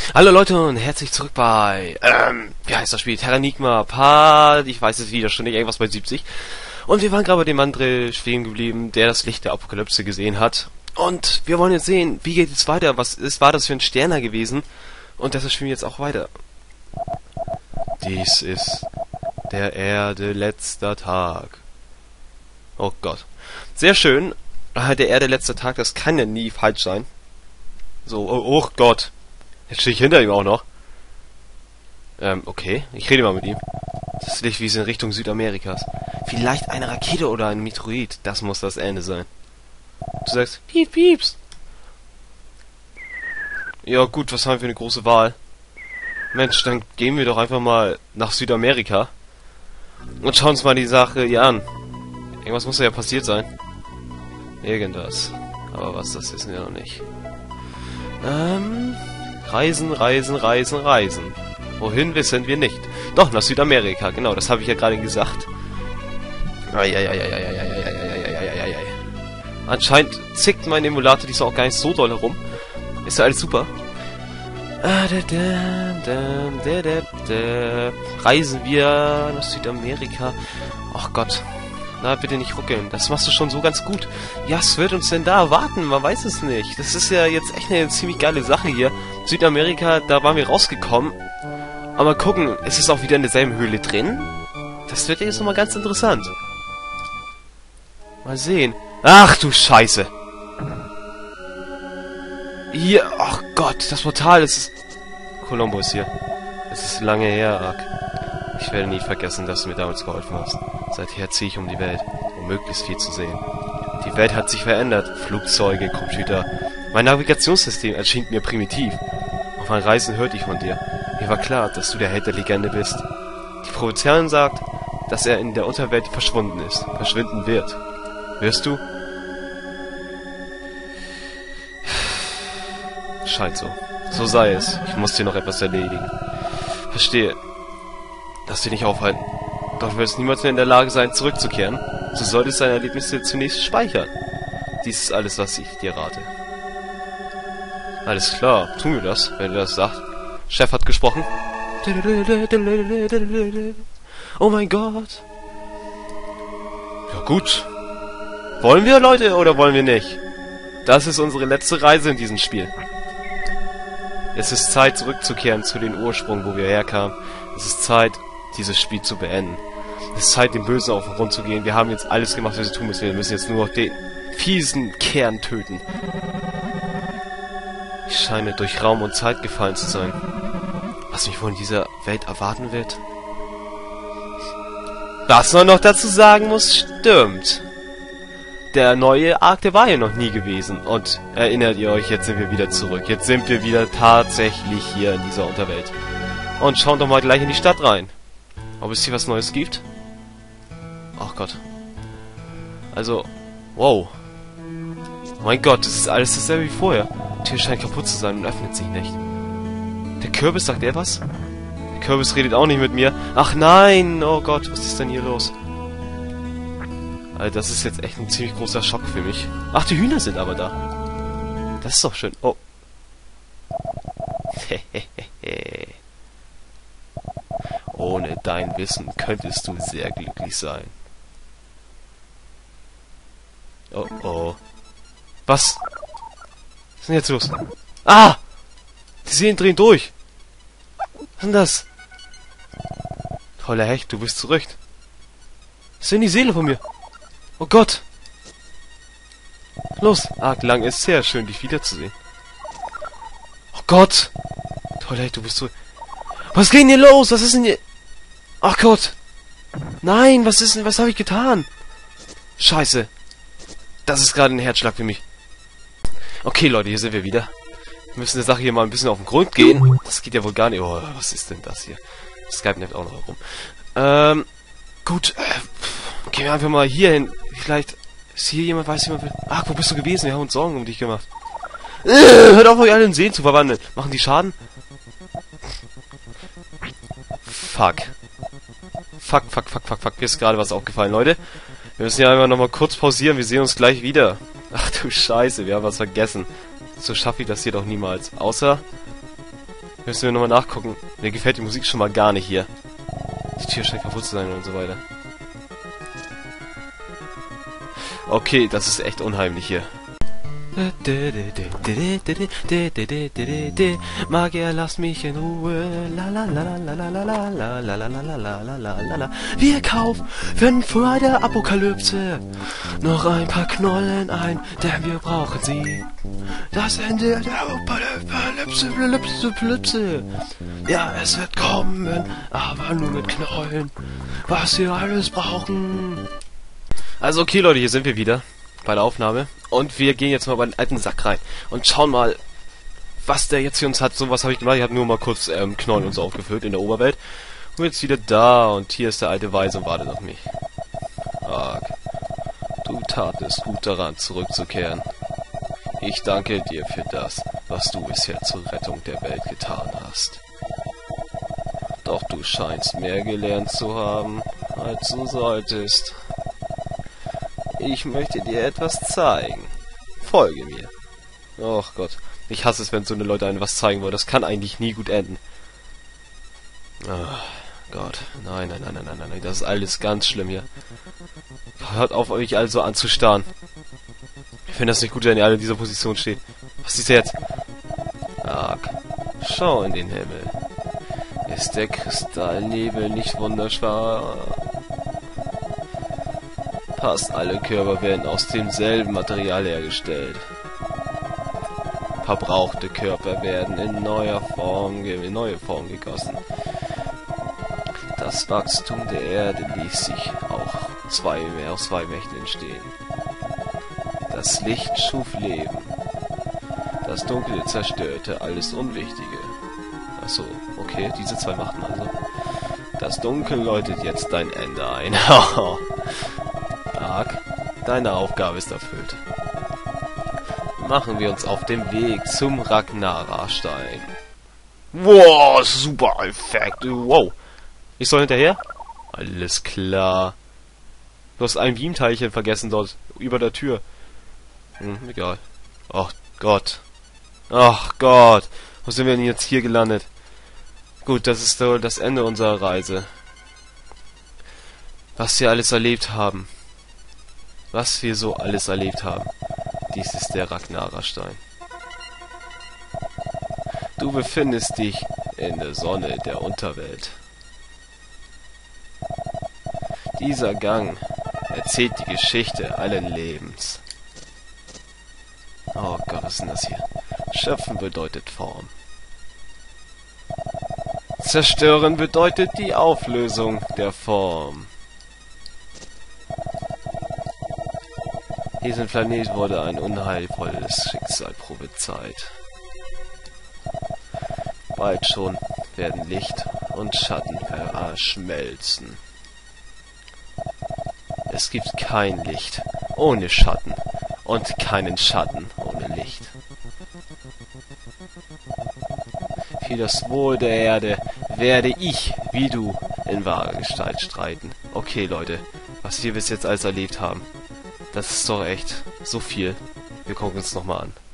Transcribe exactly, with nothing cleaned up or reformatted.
Hallo Leute und herzlich zurück bei, ähm, wie heißt das Spiel? Terranigma Part, ich weiß es wieder schon nicht, irgendwas bei siebzig. Und wir waren gerade bei dem Mandrill stehen geblieben, der das Licht der Apokalypse gesehen hat. Und wir wollen jetzt sehen, wie geht es weiter, was ist, war das für ein Sterner gewesen? Und deshalb spielen wir jetzt auch weiter. Dies ist der Erde letzter Tag. Oh Gott. Sehr schön. Der Erde letzter Tag, das kann ja nie falsch sein. So, oh, oh Gott. Jetzt stehe ich hinter ihm auch noch. Ähm, okay. Ich rede mal mit ihm. Das Licht wies in Richtung Südamerikas. Vielleicht eine Rakete oder ein Meteorit. Das muss das Ende sein. Du sagst, piep, pieps. Ja gut, was haben wir für eine große Wahl? Mensch, dann gehen wir doch einfach mal nach Südamerika. Und schauen uns mal die Sache hier an. Irgendwas muss ja passiert sein. Irgendwas. Aber was, das wissen wir noch nicht. Ähm... Reisen, reisen, reisen, reisen. Wohin wissen wir nicht. Doch, nach Südamerika, genau, das habe ich ja gerade gesagt. Anscheinend zickt mein Emulator diesmal auch gar nicht so doll herum. Ist ja alles super. Reisen wir nach Südamerika. Ach Gott. Na, bitte nicht ruckeln. Das machst du schon so ganz gut. Ja, was wird uns denn da erwarten? Man weiß es nicht. Das ist ja jetzt echt eine ziemlich geile Sache hier. Südamerika, da waren wir rausgekommen. Aber mal gucken, ist es auch wieder in derselben Höhle drin? Das wird jetzt nochmal ganz interessant. Mal sehen. Ach du Scheiße. Hier, ach Gott, das Portal ist... Colombo ist hier. Es ist lange her, Ark. Ich werde nie vergessen, dass du mir damals geholfen hast. Seither ziehe ich um die Welt, um möglichst viel zu sehen. Die Welt hat sich verändert. Flugzeuge, Computer. Mein Navigationssystem erschien mir primitiv. Auf meinen Reisen hörte ich von dir. Mir war klar, dass du der Held der Legende bist. Die Prophezeiung sagt, dass er in der Unterwelt verschwunden ist. Verschwinden wird. Wirst du? Scheint so. So sei es. Ich muss dir noch etwas erledigen. Verstehe. Lass dich nicht aufhalten. Doch du wirst niemals mehr in der Lage sein, zurückzukehren. So solltest deine Erlebnisse zunächst speichern. Dies ist alles, was ich dir rate. Alles klar, tun wir das, wenn du das sagst. Chef hat gesprochen. Oh mein Gott. Ja gut. Wollen wir, Leute, oder wollen wir nicht? Das ist unsere letzte Reise in diesem Spiel. Es ist Zeit, zurückzukehren zu den Ursprung, wo wir herkamen. Es ist Zeit, dieses Spiel zu beenden. Es ist Zeit, dem Bösen auf den Grund zu gehen. Wir haben jetzt alles gemacht, was wir tun müssen. Wir müssen jetzt nur noch den fiesen Kern töten. Ich scheine durch Raum und Zeit gefallen zu sein. Was mich wohl in dieser Welt erwarten wird? Was man noch dazu sagen muss, stimmt. Der neue Ark, der war ja noch nie gewesen. Und erinnert ihr euch, jetzt sind wir wieder zurück. Jetzt sind wir wieder tatsächlich hier in dieser Unterwelt. Und schauen doch mal gleich in die Stadt rein. Ob es hier was Neues gibt? Ach Gott. Also, wow. Oh mein Gott, das ist alles dasselbe wie vorher. Die Tür scheint kaputt zu sein und öffnet sich nicht. Der Kürbis, sagt er was? Der Kürbis redet auch nicht mit mir. Ach nein! Oh Gott, was ist denn hier los? Also das ist jetzt echt ein ziemlich großer Schock für mich. Ach, die Hühner sind aber da. Das ist doch schön. Oh. Ohne dein Wissen könntest du sehr glücklich sein. Oh oh. Was? Was ist denn jetzt los? Ah! Die Seelen drehen durch. Was ist denn das? Toller Hecht, du bist zurück. Was ist denn die Seele von mir? Oh Gott! Los! Arg lang ist sehr schön, dich wiederzusehen. Oh Gott! Toller Hecht, du bist zurück. Was geht denn hier los? Was ist denn hier? Ach Gott! Nein, was ist denn, was habe ich getan? Scheiße. Das ist gerade ein Herzschlag für mich. Okay, Leute, hier sind wir wieder. Wir müssen der Sache hier mal ein bisschen auf den Grund gehen. Das geht ja wohl gar nicht. Oh, was ist denn das hier? Skype nimmt auch noch herum. Ähm, gut. Äh, gehen wir einfach mal hier hin. Vielleicht ist hier jemand, weiß jemand... Ach, wo bist du gewesen? Wir haben uns Sorgen um dich gemacht. Äh, hört auf, euch alle in Seen zu verwandeln. Machen die Schaden? Fuck. Fuck, fuck, fuck, fuck, fuck. Mir ist gerade was aufgefallen, Leute. Wir müssen ja einfach nochmal kurz pausieren. Wir sehen uns gleich wieder. Ach du Scheiße, wir haben was vergessen. So schaffe ich das hier doch niemals. Außer... Müssen wir nochmal nachgucken. Mir gefällt die Musik schon mal gar nicht hier. Die Tür scheint kaputt zu sein und so weiter. Okay, das ist echt unheimlich hier. Magier, lass mich in Ruhe. Wir kaufen vor der Apokalypse noch ein paar Knollen ein, denn wir brauchen sie. Das Ende der Apokalypse. Ja, es wird kommen, aber nur mit Knollen. Was wir alles brauchen. Also okay, Leute, hier sind wir wieder bei der Aufnahme. Und wir gehen jetzt mal bei den alten Sack rein und schauen mal, was der jetzt für uns hat. So was habe ich gemacht. Ich habe nur mal kurz ähm, Knollen und so aufgefüllt in der Oberwelt. Und jetzt wieder da. Und hier ist der alte Weise und wartet auf mich. Arg. Du tatest gut daran, zurückzukehren. Ich danke dir für das, was du bisher zur Rettung der Welt getan hast. Doch du scheinst mehr gelernt zu haben, als du solltest. Ich möchte dir etwas zeigen. Folge mir. Och Gott. Ich hasse es, wenn so eine Leute einem was zeigen wollen. Das kann eigentlich nie gut enden. Oh Gott. Nein, nein, nein, nein, nein, nein. Das ist alles ganz schlimm hier. Hört auf, euch also anzustarren. Ich finde das nicht gut, wenn ihr alle in dieser Position steht. Was ist jetzt? Arg. Schau in den Himmel. Ist der Kristallnebel nicht wunderschön? Fast alle Körper werden aus demselben Material hergestellt. Verbrauchte Körper werden in neuer Form, in neue Form gegossen. Das Wachstum der Erde ließ sich auch zwei, aus zwei Mächten entstehen. Das Licht schuf Leben. Das Dunkle zerstörte alles Unwichtige. Achso, okay, diese zwei Machten also. Das Dunkel läutet jetzt dein Ende ein. Arg, deine Aufgabe ist erfüllt. Machen wir uns auf den Weg zum Ragnara-Stein. Wow, super Effekt. Wow. Ich soll hinterher? Alles klar. Du hast ein Beamteilchen vergessen dort, über der Tür. Hm, egal. Ach Gott. Ach Gott. Wo sind wir denn jetzt hier gelandet? Gut, das ist so das Ende unserer Reise. Was wir alles erlebt haben. Was wir so alles erlebt haben. Dies ist der Ragnara-Stein. Du befindest dich in der Sonne der Unterwelt. Dieser Gang erzählt die Geschichte allen Lebens. Oh Gott, was ist denn das hier? Schöpfen bedeutet Form. Zerstören bedeutet die Auflösung der Form. Diesem Planet wurde ein unheilvolles Schicksal prophezeit. Bald schon werden Licht und Schatten verschmelzen. Es gibt kein Licht ohne Schatten und keinen Schatten ohne Licht. Für das Wohl der Erde werde ich, wie du, in wahrer Gestalt streiten. Okay, Leute, was wir bis jetzt alles erlebt haben. Das ist doch echt so viel. Wir gucken uns nochmal an.